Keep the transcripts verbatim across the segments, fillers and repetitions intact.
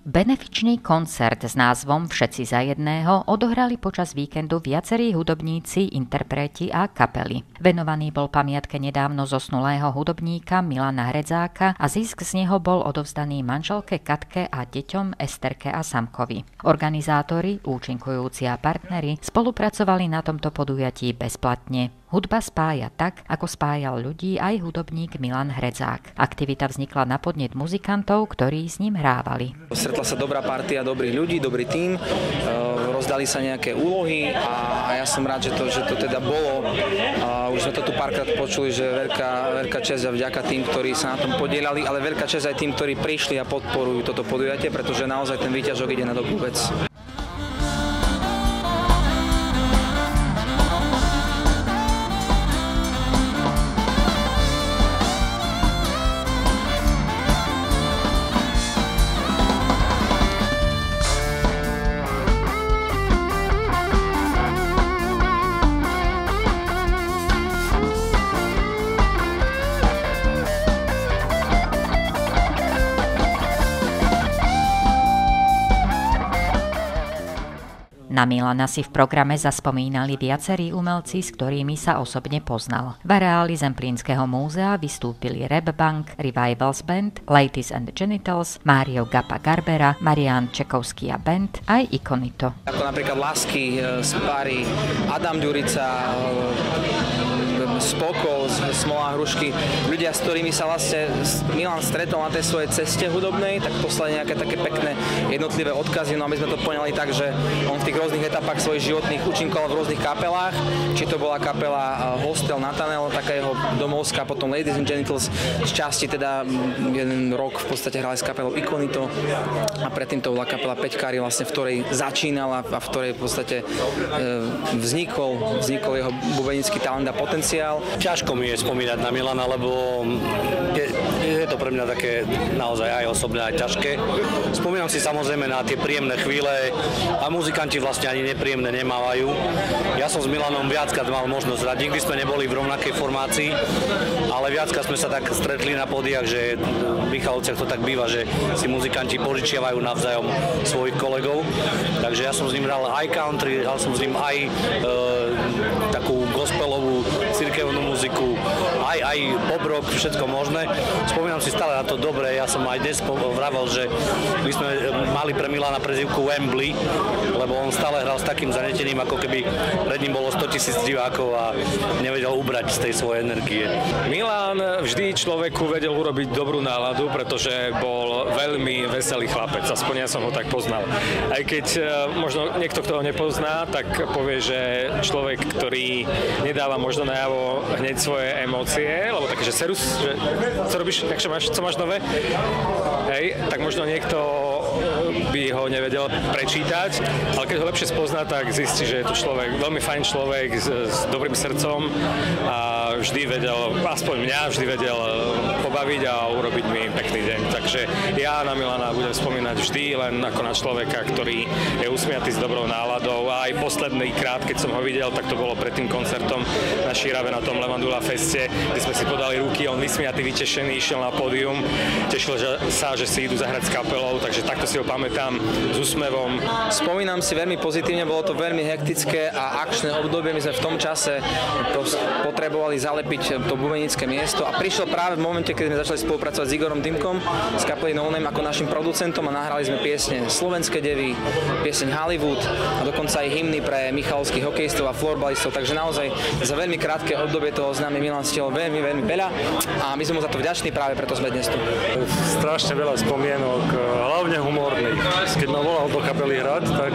Benefičný koncert s názvom Všetci za jedného odohrali počas víkendu viacerí hudobníci, interpreti a kapely. Venovaný bol pamiatke nedávno zosnulého hudobníka Milana Hredzáka a zisk z neho bol odovzdaný manželke Katke a deťom Esterke a Samkovi. Organizátori, účinkujúci a partneri spolupracovali na tomto podujatí bezplatne. Hudba spája tak, ako spájal ľudí aj hudobník Milan Hredzák. Aktivita vznikla na podnet muzikantov, ktorí s ním hrávali. Stretla sa dobrá partia dobrých ľudí, dobrý tím, rozdali sa nejaké úlohy a ja som rád, že to, že to teda bolo. Už sme to tu párkrát počuli, že veľká, veľká česť a vďaka tým, ktorí sa na tom podielali, ale veľká česť aj tým, ktorí prišli a podporujú toto podujatie, pretože naozaj ten výťažok ide na dobrú vec. Na Milana si v programe zaspomínali viacerí umelci, s ktorými sa osobne poznal. V areáli Zemplínskeho múzea vystúpili Rap Bank, Revivals Band, Ladies and Genitals, Mário Gapa Garbera, Marián Čekovský a Band, aj Ikonito. Ako napríklad Lásky z Páry, Adam Ďurica, Spokol, Smola Hrušky, ľudia, s ktorými sa vlastne Milan stretol na tej svojej ceste hudobnej, tak poslali nejaké také pekné jednotlivé odkazy, no aby sme to poňali tak, že on v tých rôznych etapách svojich životných účinkoval v rôznych kapelách, či to bola kapela Hostel Nathanael, taká jeho domovská, potom Ladies and Genitals, z časti teda jeden rok v podstate hrali s kapelou Ikonito a predtým to bola kapela Peťkári, vlastne v ktorej začínala a v ktorej v podstate vznikol, vznikol jeho bubenický talent a potenciál. Ťažko mi je spomínať na Milana, lebo je, je to pre mňa také naozaj aj osobné, aj ťažké. Spomínam si samozrejme na tie príjemné chvíle a muzikanti vlastne ani nepríjemné nemávajú. Ja som s Milanom viackrát mal možnosť hrať, nikdy sme neboli v rovnakej formácii, ale viackrát sme sa tak stretli na pódiach, že v Michalovciach to tak býva, že si muzikanti požičiavajú navzájom svojich kolegov. Takže ja som s ním hral aj country, hral som s ním aj e, takú gospelovú cirkevnú muziku, aj, aj pop rock, všetko možné. Spomínam si stále na to dobre, ja som aj dnes vravel, že my sme mali pre Milana prezývku Wembley, lebo on stále hral s takým zanetením, ako keby pred ním bolo sto tisíc divákov a nevedel ubrať z tej svojej energie. Milan vždy človeku vedel urobiť dobrú náladu, pretože bol veľmi veselý chlapec, aspoň ja som ho tak poznal. Aj keď možno niekto, kto ho nepozná, tak povie, že človek, ktorý nedáva možno najavo hneď svoje emócie, lebo také, že serus, že co robíš, čo máš, co máš nové, hej, tak možno niekto by ho nevedel prečítať, ale keď ho lepšie spozná, tak zistí, že je to človek, veľmi fajn človek s, s dobrým srdcom a vždy vedel, aspoň mňa, vždy vedel pobaviť a urobiť mi pekný deň. Takže ja na Milana budem spomínať vždy len ako na človeka, ktorý je usmiatý s dobrou náladou a aj posledný krát, keď som ho videl, tak to bolo pred tým koncertom na Šírave na tom Levandula feste, kde sme si podali ruky, on vysmiatý, vytešený, išiel na pódium, tešil sa, že si idú zahrať s kapelou, takže takto si ho pamätám s úsmevom. Spomínam si veľmi pozitívne, bolo to veľmi hektické a akčné obdobie, my sme v tom čase potrebovali zalepiť to bubenické miesto a prišiel práve v momente, keď sme začali spolupracovať s Igorom Dimkom z kapely No Name ako našim producentom a nahrali sme piesne Slovenské devy, pieseň Hollywood a dokonca aj hymny pre michalovských hokejistov a florbalistov, takže naozaj za veľmi krátke obdobie toho s nami Milan stihol veľmi, veľmi veľa a my sme mu za to vďační, práve preto sme dnes tu. Strašne veľa spomienok, hlavne humorných. Keď ma volal do kapely hrať, tak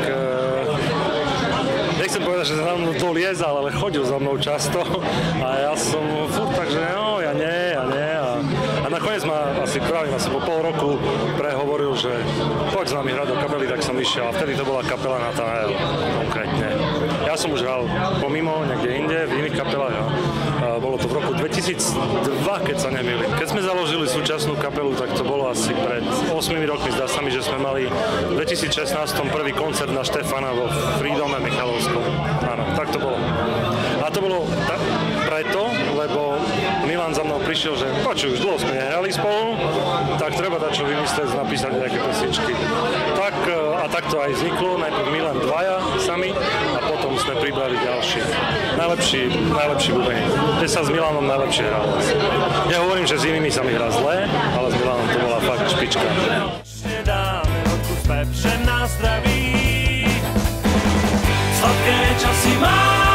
nechcem povedať, že za mnou doliezal, ale chodil za mnou často a ja som furt tak, že no, ja nie, ja nie. A, a nakoniec ma asi pravím, asi po pol roku prehovoril, že poď s nami hrať do kapely, tak som išiel a vtedy to bola kapela Nathanael konkrétne. Ja som už hral pomimo, niekde inde, v iných kapelách. Ja. Bolo to v roku dvetisícdva, keď sa nemýlim. Keď sme založili súčasnú kapelu, tak to bolo asi pred ôsmimi rokmi. Zdá sa mi, že sme mali v dvetisícšestnásť prvý koncert na Štefana vo Freedome Michalovskom. Áno, tak to bolo. A to bolo ta- preto, lebo Milan za mnou prišiel, že počuj, už dlho sme nehrali spolu, tak treba dať čo vymyslieť, napísať nejaké pesničky. tak, a tak to aj vzniklo, najprv my len dvaja sami a potom sme pribrali ďalší. Najlepší, najlepší bubeník. Kde sa s Milanom najlepšie hral. Ja hovorím, že s inými sa mi hrá zle, ale s Milanom to bola fakt špička. Dáme hodku s pepřem na zdraví. Sladké časy má